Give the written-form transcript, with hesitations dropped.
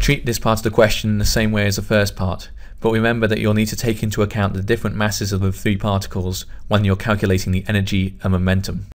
treat this part of the question in the same way as the first part, but remember that you'll need to take into account the different masses of the three particles when you're calculating the energy and momentum.